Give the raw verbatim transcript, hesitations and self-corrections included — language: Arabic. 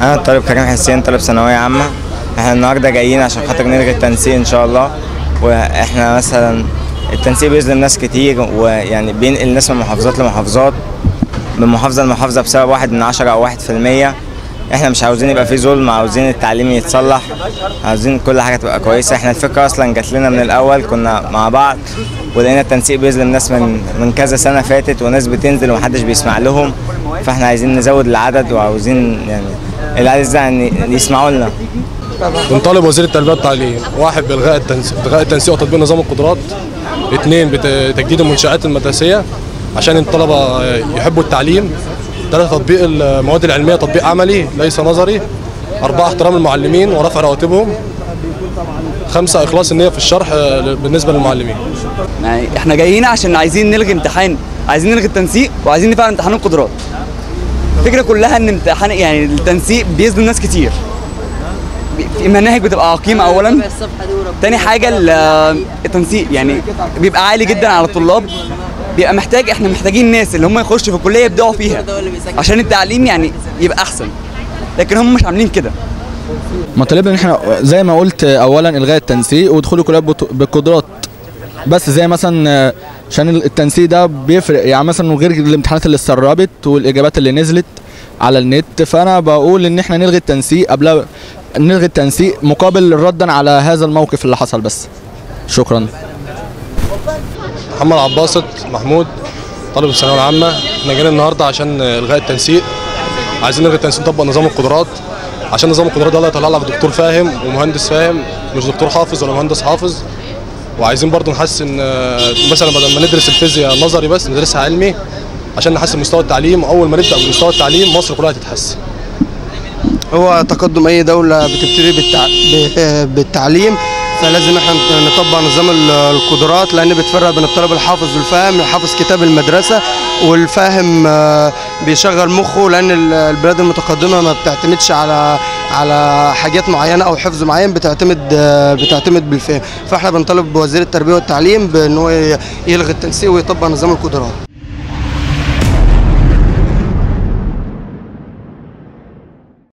انا طالب كريم حسين، طالب ثانويه عامه. احنا النهارده جايين عشان خاطر نلغي التنسيق ان شاء الله. واحنا مثلا التنسيق بيظلم ناس كتير، ويعني بينقل ناس من محافظات لمحافظات، من محافظه لمحافظه بسبب واحد من عشرة او واحد في المية. احنا مش عاوزين يبقى في ظلم، عاوزين التعليم يتصلح، عاوزين كل حاجه تبقى كويسه. احنا الفكره اصلا جات لنا من الاول، كنا مع بعض ولقينا التنسيق بيظلم ناس من من كذا سنه فاتت، وناس بتنزل ومحدش بيسمع لهم. فاحنا عايزين نزود العدد، وعاوزين يعني العدد ده يعني يسمعوا لنا. بنطالب وزير التربيه والتعليم واحد بالغاء التنسيق بالغاء التنسيق وتطبيق نظام القدرات. اثنين بتجديد المنشآت المدرسيه عشان الطلبه يحبوا التعليم. ثلاثة تطبيق المواد العلميه تطبيق عملي ليس نظري. أربعة احترام المعلمين ورفع رواتبهم. خمسة إخلاص النية في الشرح بالنسبة للمعلمين. يعني احنا جايين عشان عايزين نلغي امتحان، عايزين نلغي التنسيق وعايزين نفعل امتحان القدرات. الفكرة كلها ان امتحان يعني التنسيق بيظلم ناس كتير. في مناهج بتبقى عقيمة أولا، تاني حاجة التنسيق يعني بيبقى عالي جدا على الطلاب، بيبقى محتاج احنا محتاجين الناس اللي هم يخشوا في الكلية يبدعوا فيها عشان التعليم يعني يبقى أحسن، لكن هم مش عاملين كده. مطالبنا ان احنا زي ما قلت اولا الغاء التنسيق ودخول الكليات بالقدرات، بس زي مثلا عشان التنسيق ده بيفرق يعني مثلا غير الامتحانات اللي اتسربت والاجابات اللي نزلت على النت. فانا بقول ان احنا نلغي التنسيق قبل نلغي التنسيق مقابل ردا على هذا الموقف اللي حصل بس. شكرا. محمد عباسط محمود، طالب الثانويه العامه. احنا جينا النهارده عشان الغاء التنسيق، عايزين نلغي التنسيق نطبق نظام القدرات، عشان نظام القدرات ده يطلع لك دكتور فاهم ومهندس فاهم، مش دكتور حافظ ولا مهندس حافظ. وعايزين برضو نحسن مثلا بدل ما ندرس الفيزياء نظري بس ندرسها علمي عشان نحسن مستوى التعليم. واول ما نبدا بمستوى التعليم مصر كلها هتتحسن. هو تقدم اي دوله بتبتدي بالتع... بالتعليم، فلازم احنا نطبق نظام القدرات، لان بتفرق بين الطالب الحافظ والفاهم. الحافظ كتاب المدرسه والفاهم بيشغل مخه، لان البلاد المتقدمه ما بتعتمدش على على حاجات معينه او حفظ معين، بتعتمد بتعتمد بالفهم. فاحنا بنطالب بوزير التربيه والتعليم بان هو يلغي التنسيق ويطبق نظام القدرات.